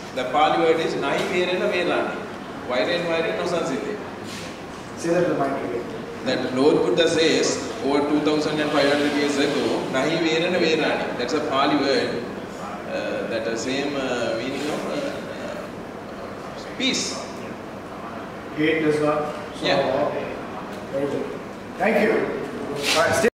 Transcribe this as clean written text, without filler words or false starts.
The Pali word is Nahi Verena Verani. Vairen Vairen no Sansite. Say that to the mic again. That Lord Buddha says over 2500 years ago, Nahi Verena Verani. That's a Pali word. That the same meaning of peace. Gate does not solve all. Very good. Thank you. All right,